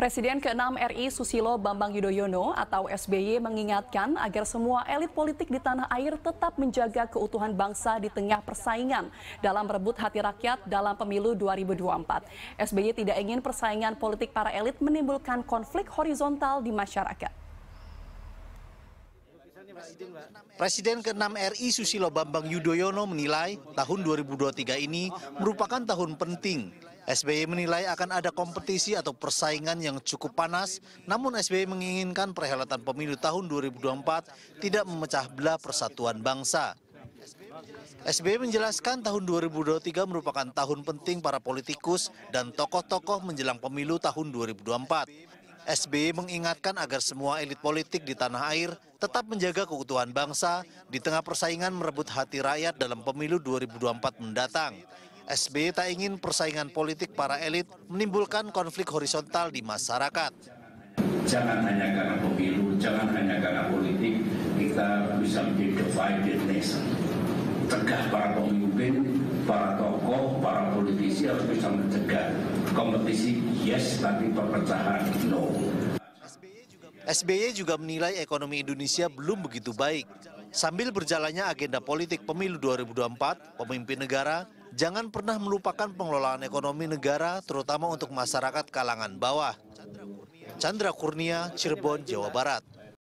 Presiden ke-6 RI Susilo Bambang Yudhoyono atau SBY mengingatkan agar semua elit politik di tanah air tetap menjaga keutuhan bangsa di tengah persaingan dalam merebut hati rakyat dalam pemilu 2024. SBY tidak ingin persaingan politik para elit menimbulkan konflik horizontal di masyarakat. Presiden ke-6 RI Susilo Bambang Yudhoyono menilai tahun 2023 ini merupakan tahun penting. SBY menilai akan ada kompetisi atau persaingan yang cukup panas, namun SBY menginginkan perhelatan pemilu tahun 2024 tidak memecah belah persatuan bangsa. SBY menjelaskan tahun 2023 merupakan tahun penting para politikus dan tokoh-tokoh menjelang pemilu tahun 2024. SBY mengingatkan agar semua elit politik di tanah air tetap menjaga keutuhan bangsa di tengah persaingan merebut hati rakyat dalam pemilu 2024 mendatang. SBY tak ingin persaingan politik para elit menimbulkan konflik horizontal di masyarakat. Jangan hanya karena pemilu, jangan hanya karena politik, kita bisa menjadi divided nation. Cegah para pemimpin, para tokoh, para politisi harus bisa mencegah kompetisi yes, tapi perpecahan no. SBY juga menilai ekonomi Indonesia belum begitu baik. Sambil berjalannya agenda politik pemilu 2024, pemimpin negara jangan pernah melupakan pengelolaan ekonomi negara, terutama untuk masyarakat kalangan bawah. Chandra Kurnia, Cirebon, Jawa Barat.